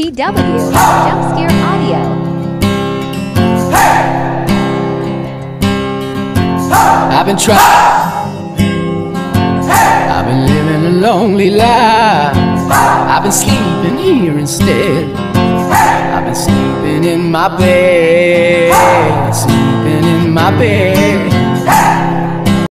JTW, Jump Scare Audio. I've been I've been living a lonely life. I've been sleeping here instead. I've been sleeping in my bed, sleeping in my bed.